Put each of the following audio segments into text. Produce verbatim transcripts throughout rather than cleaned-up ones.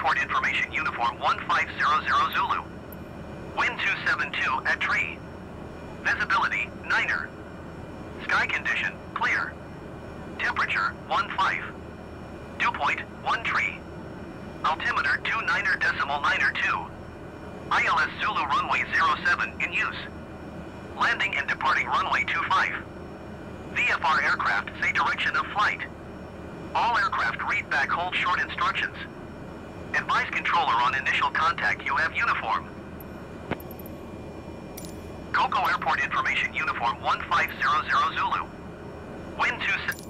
Airport information uniform one five zero zero Zulu. Wind two seven two at tree. Visibility, niner. Sky condition, clear. Temperature, one five. Dew point, one tree. Altimeter two niner decimal niner two. I L S Zulu runway zero seven in use. Landing and departing runway two five. V F R aircraft say direction of flight. All aircraft read back hold short instructions. Advise controller on initial contact you have uniform. Coco Airport information uniform one five zero zero Zulu. Wind two...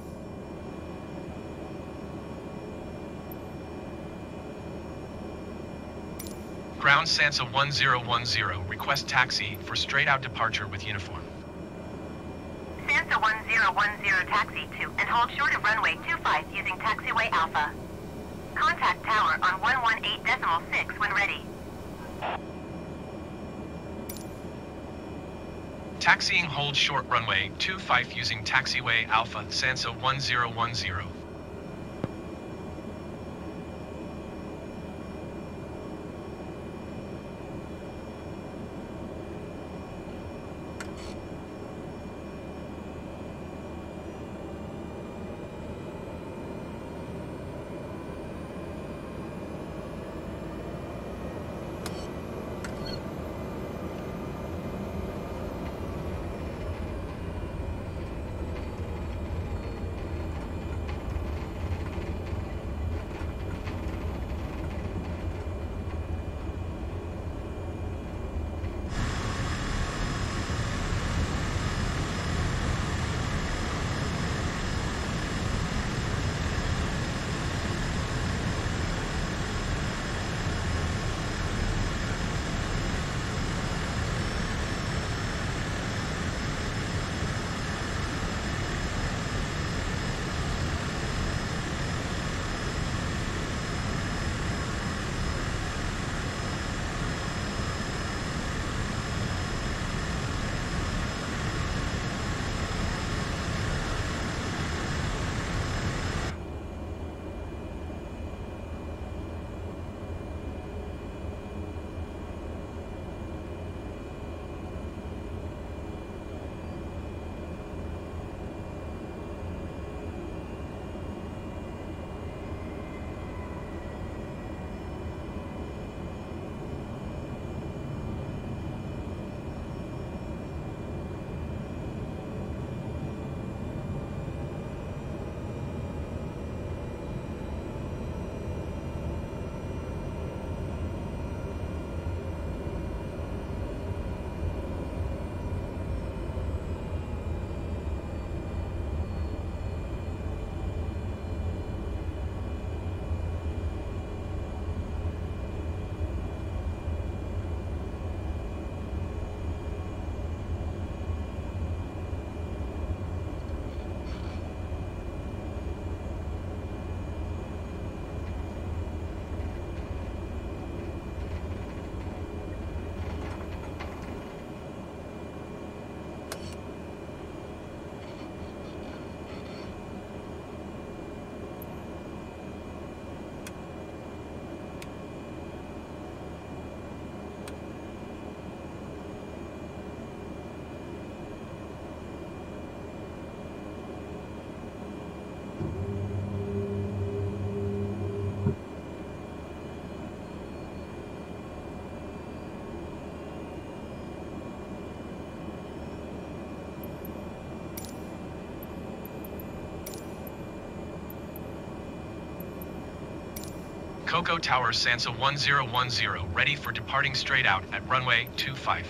Ground Sansa one zero one zero, request taxi for straight out departure with uniform. Sansa one zero one zero taxi to and hold short of runway two five using taxiway Alpha. Contact tower on one one eight decimal six when ready. Taxiing hold short runway two five using taxiway Alpha Sansa one zero one zero. Coco Tower Sansa one zero one zero, ready for departing straight out at runway two five.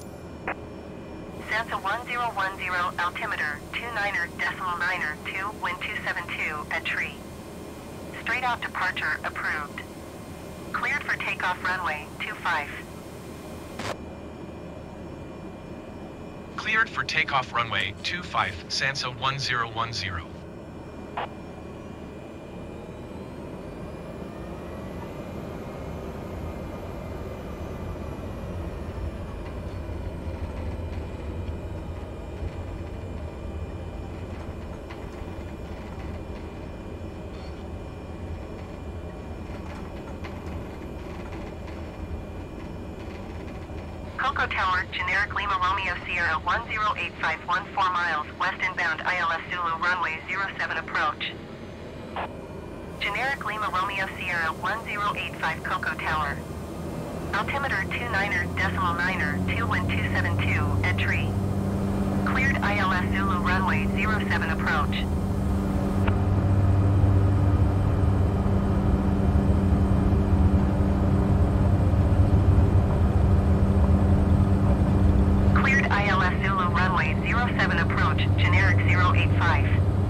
Sansa one zero one zero, altimeter two niner decimal niner two, wind two seven two at tree. Straight out departure approved. Cleared for takeoff runway two five. Cleared for takeoff runway two five, Sansa one zero one zero. Coco Tower, generic Lima Romeo Sierra one zero eight five one four miles, west inbound I L S Zulu runway zero seven approach. Generic Lima Romeo Sierra one zero eight five Coco Tower. Altimeter two niner decimal niner two wind two seven two at tree. Cleared I L S Zulu runway zero seven approach. Cleared I L S Zulu runway zero seven approach, generic zero eight five.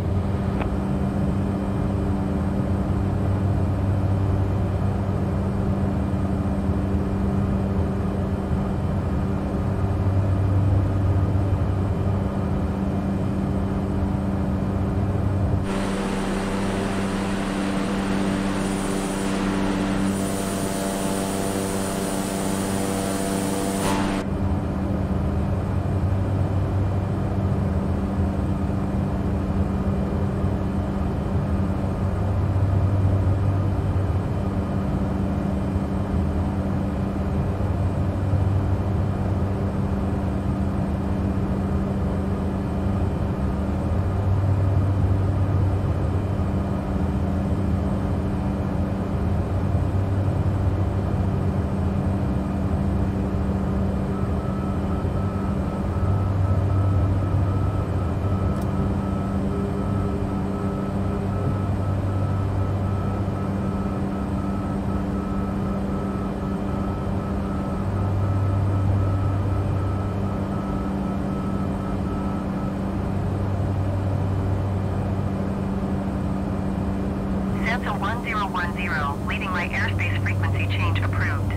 Sansa one zero one zero, leading right airspace frequency change approved.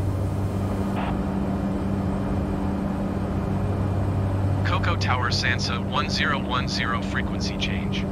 Coco Tower Sansa one zero one zero frequency change.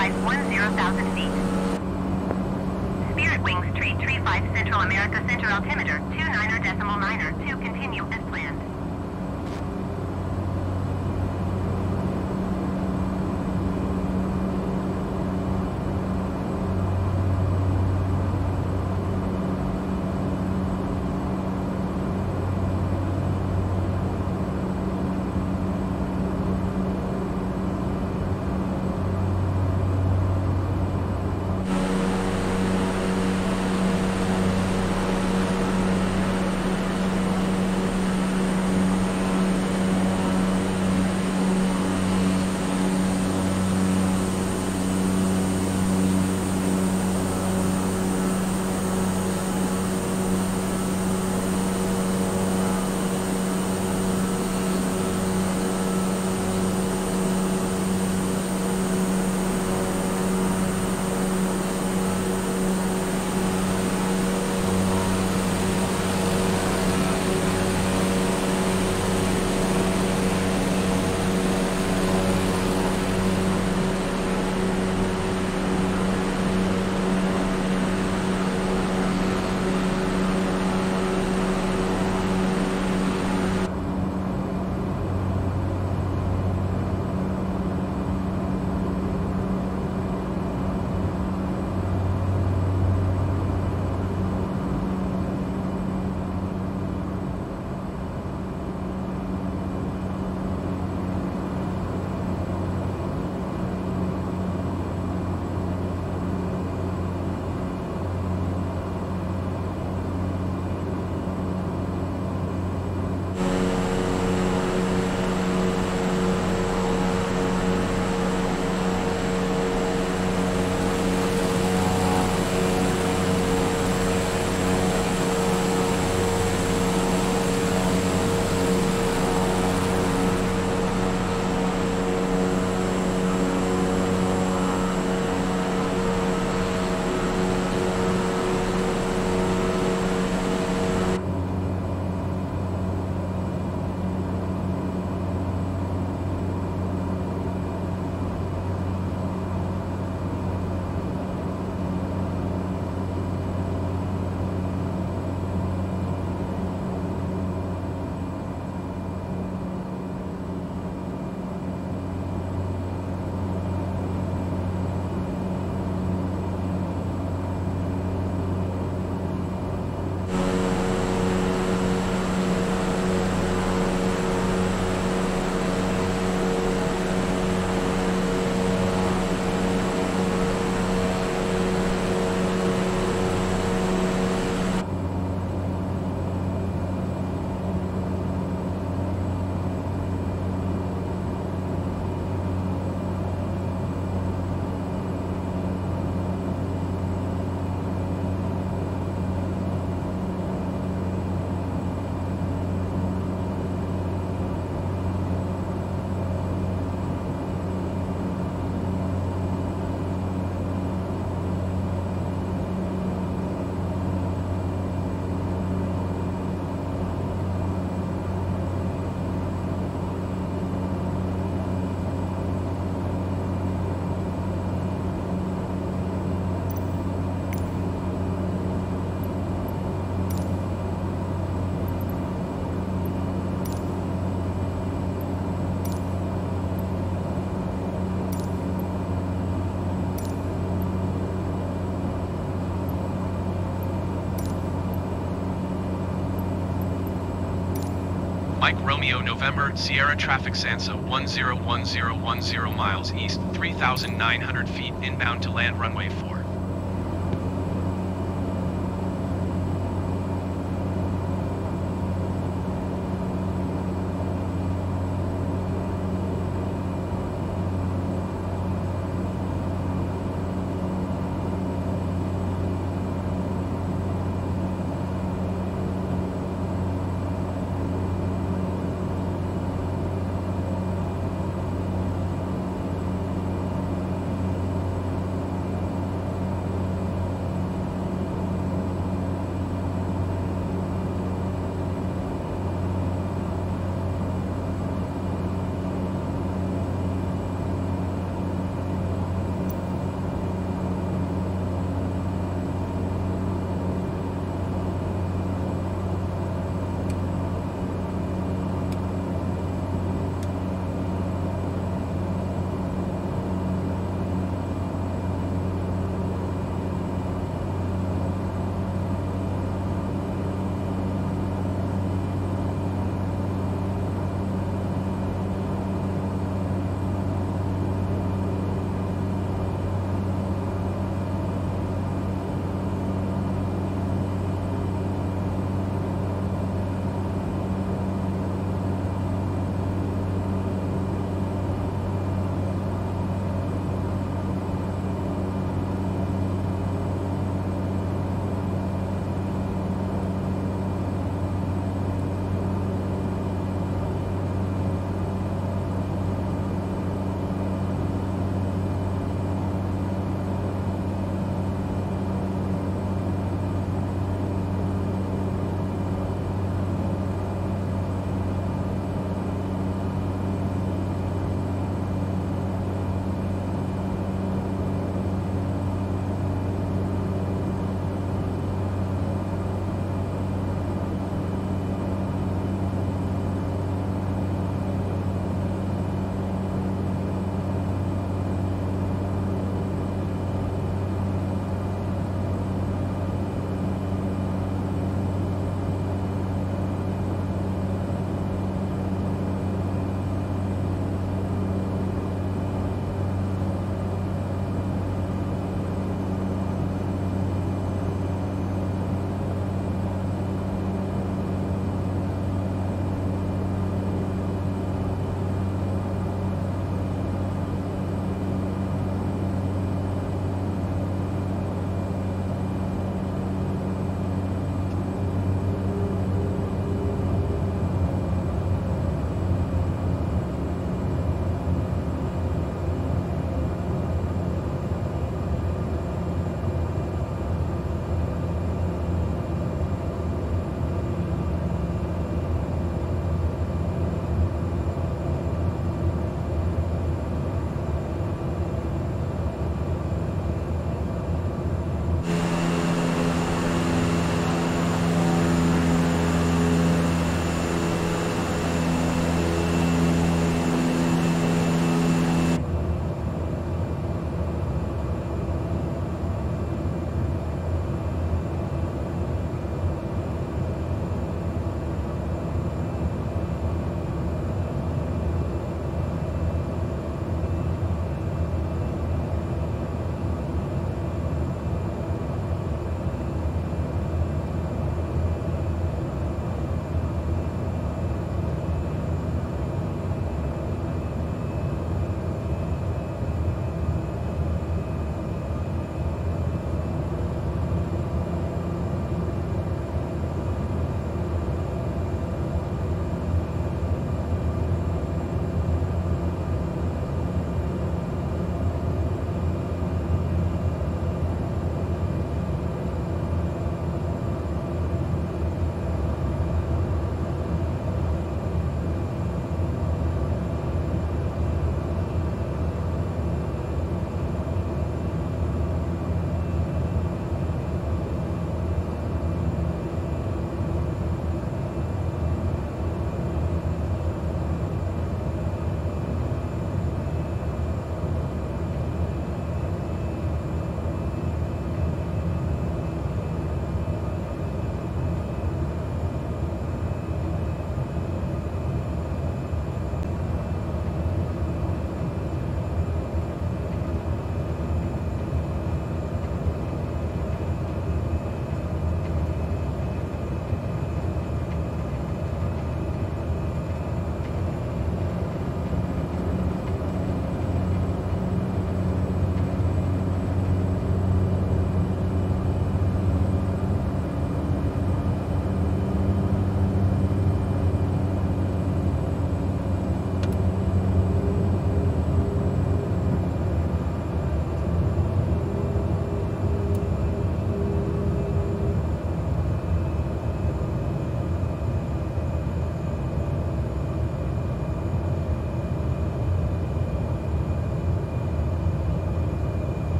five one zero thousand feet. Spirit Wings Tree Tree five Central America Center altimeter two niner decimal niner two continue as planned. Mike Romeo November, Sierra traffic Sansa one zero one zero one zero miles east, three thousand nine hundred feet inbound to land runway four.